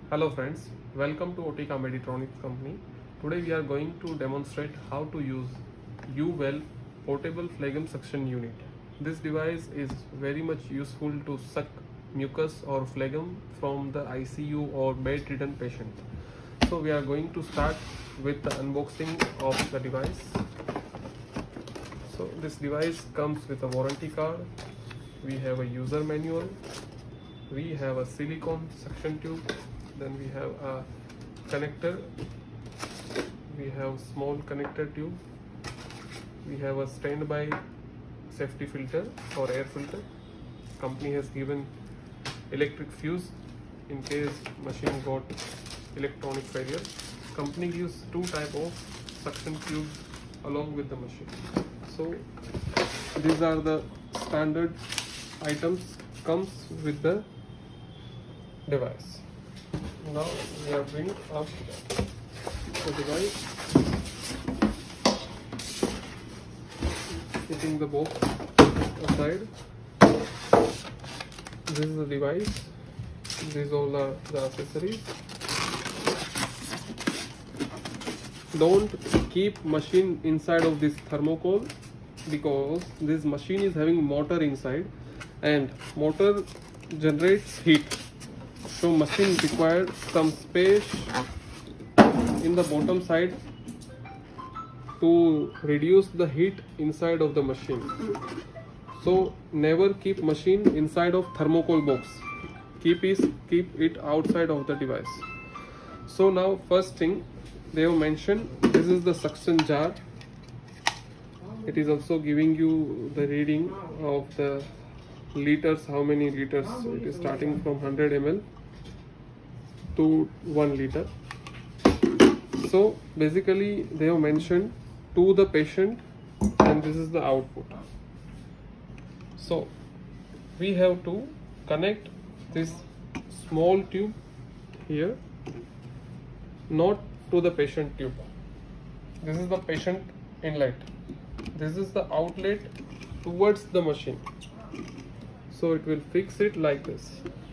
Hello friends, welcome to Otica Meditronics company. Today we are going to demonstrate how to use UWell portable phlegm suction unit. This device is very much useful to suck mucus or phlegm from the ICU or bedridden patient. So we are going to start with the unboxing of the device. So this device comes with a warranty card. We have a user manual. We have a silicone suction tube. Then we have a connector. We have small connector tube. We have a standby safety filter or air filter. Company has given electric fuse in case machine got electronic failure. Company gives two type of suction tubes along with the machine. So these are the standard items comes with the device. Now we are bringing up the device, putting the box aside. This is the device. These all are the accessories. Don't keep machine inside of this thermocol because this machine is having motor inside and motor generates heat. So machine requires some space in the bottom side to reduce the heat inside of the machine. So never keep machine inside of thermocol box. Keep it outside of the device. So now first thing they have mentioned, this is the suction jar. It is also giving you the reading of the liters, how many liters. It is starting from 100 ml to 1 liter. So basically they have mentioned to the patient, and this is the output. So we have to connect this small tube here, not to the patient tube. This is the patient inlet. This is the outlet towards the machine. So it will fix it like this.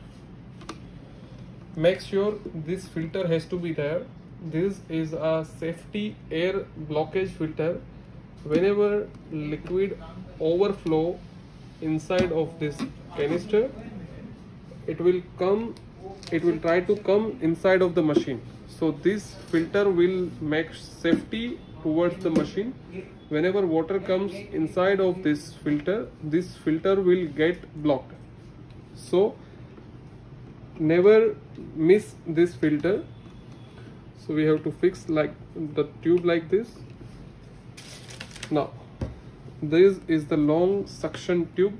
Make sure this filter has to be there. This is a safety air blockage filter. Whenever liquid overflow inside of this canister, it will try to come inside of the machine. So this filter will make safety towards the machine. Whenever water comes inside of this filter will get blocked. So never miss this filter. So we have to fix like the tube like this. Now this is the long suction tube.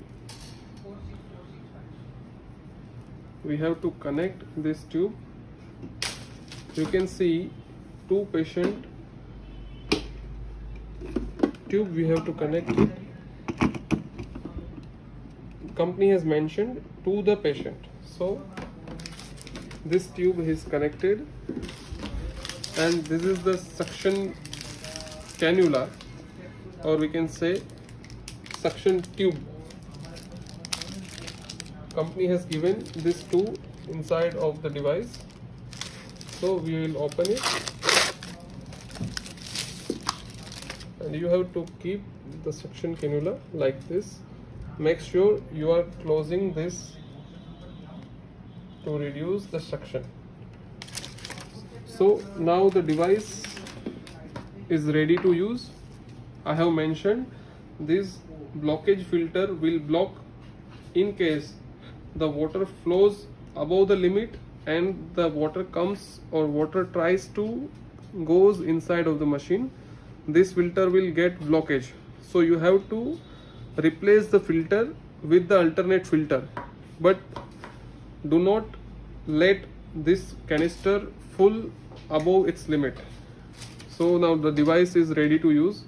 We have to connect this tube. You can see two patient tube we have to connect it. Company has mentioned to the patient. So this tube is connected, and this is the suction cannula, or we can say suction tube. Company has given this two inside of the device. So we will open it, and you have to keep the suction cannula like this. Make sure you are closing this to reduce the suction. So now the device is ready to use. I have mentioned this blockage filter will block in case the water flows above the limit and the water comes or water tries to goes inside of the machine. This filter will get blockage. So you have to replace the filter with the alternate filter, but do not let this canister full above its limit. So now the device is ready to use.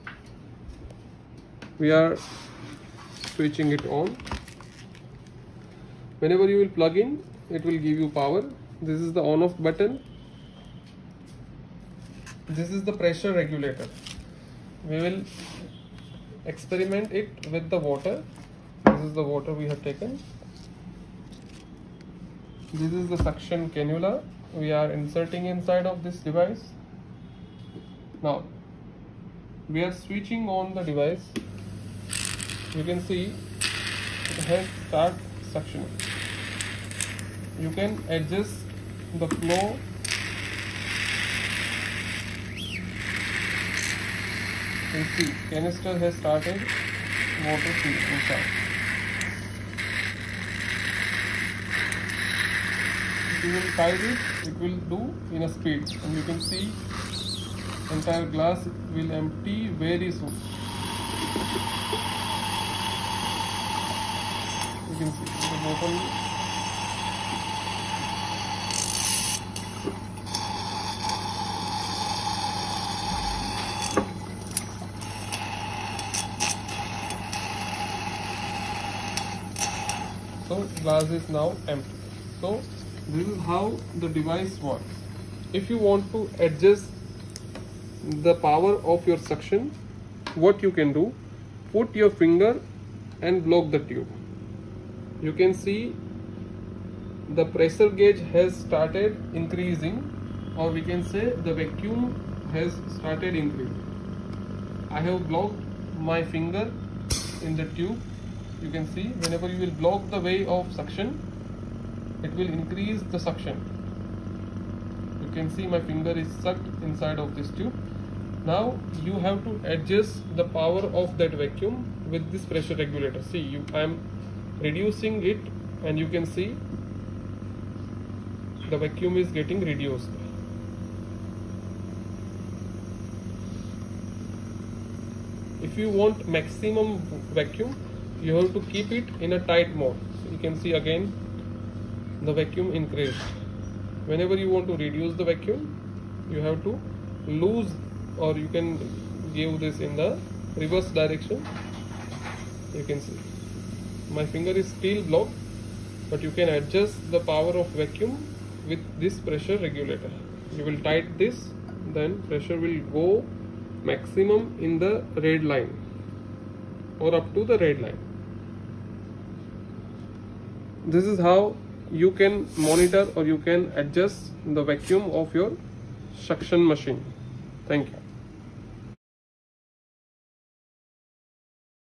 We are switching it on. Whenever you will plug in, it will give you power. This is the on off button. This is the pressure regulator. We will experiment it with the water. This is the water we have taken. This is the suction cannula we are inserting inside of this device. Now we are switching on the device. You can see it has start suctioning. You can adjust the flow. You see canister has started water feed inside. If you will tide it will do in a speed, and you can see entire glass will empty very soon. You can see the bottle. So glass is now empty. So this is how the device works. If you want to adjust the power of your suction, what you can do, put your finger and block the tube. You can see the pressure gauge has started increasing, or we can say the vacuum has started increasing. I have blocked my finger in the tube. You can see whenever you will block the way of suction, it will increase the suction. You can see my finger is sucked inside of this tube. Now you have to adjust the power of that vacuum with this pressure regulator. See, I am reducing it, and you can see the vacuum is getting reduced. If you want maximum vacuum, you have to keep it in a tight mode. So you can see again the vacuum increased. Whenever you want to reduce the vacuum, you have to lose, or you can give this in the reverse direction. You can see my finger is still blocked, but you can adjust the power of vacuum with this pressure regulator. You will tighten this, then pressure will go maximum in the red line or up to the red line. This is how you can monitor or you can adjust the vacuum of your suction machine. Thank you.